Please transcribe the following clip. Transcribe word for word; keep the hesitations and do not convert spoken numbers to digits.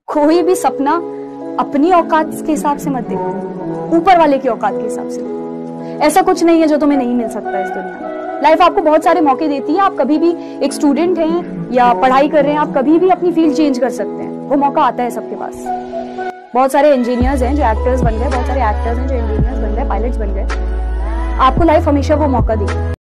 कोई भी सपना अपनी औकात के हिसाब से मत देखो, ऊपर वाले की औकात के हिसाब से देखो। ऐसा कुछ नहीं है जो तुम्हें नहीं मिल सकता इस दुनिया में। लाइफ आपको बहुत सारे मौके देती है। आप कभी भी एक स्टूडेंट हैं या पढ़ाई कर रहे हैं, आप कभी भी अपनी फील्ड चेंज कर सकते हैं। वो मौका आता है सबके पास। बहुत सारे इंजीनियर्स हैं जो एक्टर्स बन गए, बहुत सारे एक्टर्स हैं जो इंजीनियर्स बन गए, पायलट्स बन गए। आपको लाइफ हमेशा वो मौका देगी।